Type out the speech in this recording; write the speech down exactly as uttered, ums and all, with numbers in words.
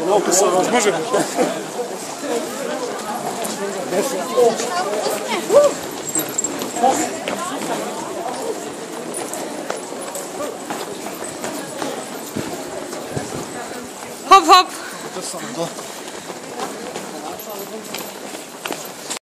No, posuwać może być. Hop, hop! To samo, to.